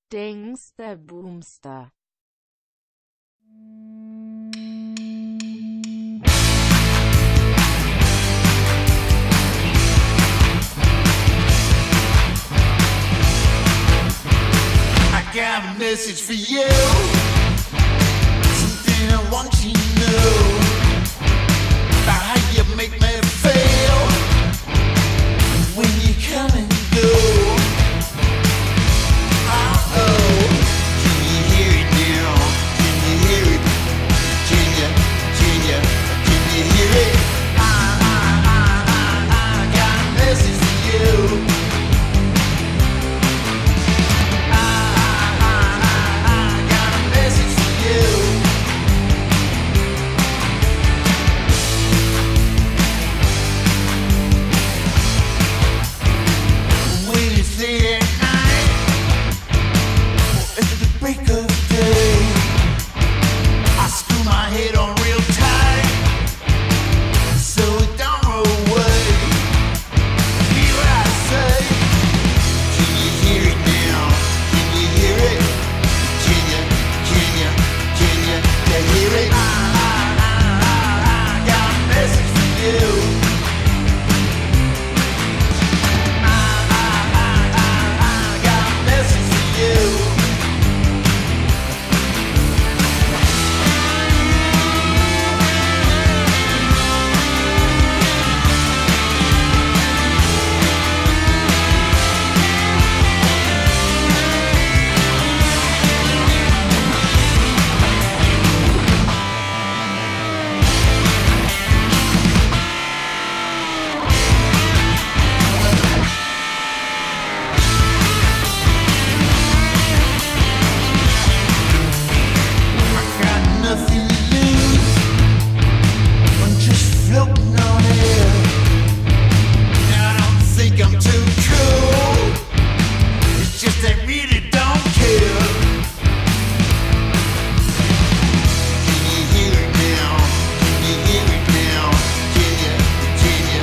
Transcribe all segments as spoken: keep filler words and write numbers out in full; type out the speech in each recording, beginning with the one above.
Dingster Boomster. I got a message for you, something I want you to know about how you make me feel when you come and go. Uh-oh, can you hear it now? Can you hear it? Can you, can you, can you hear it? I, I, I, I, I got a message for you.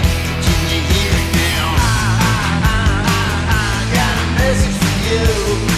You